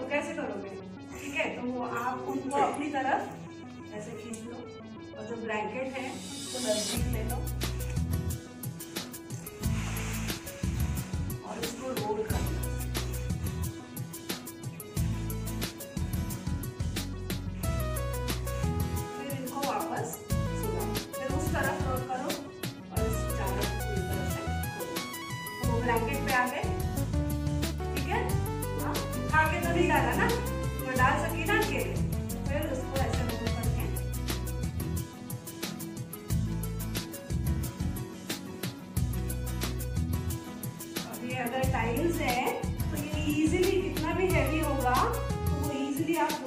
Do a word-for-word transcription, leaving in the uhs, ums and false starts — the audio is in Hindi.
तो कैसे करोगे? ठीक है, तो आप उनको अपनी तरफ ऐसे खींच लो और जो ब्लैंकेट है उसको नजदीक ले लो और इसको रोल कर लो। फिर इनको वापस सुलाओ, फिर उस तरफ रोल करो और इस चादर को पूरी तरह से खोलो। तो वो ब्लैंकेट पे आ गए। ठीक है, हाँ, उठा के तो नहीं डाला ना, मैं डाल सकी ना अकेले। फिर उसको ऐसे रोल करके अभी अगर टाइल्स है तो ये इजीली, कितना भी हैवी होगा तो वो इजीली आप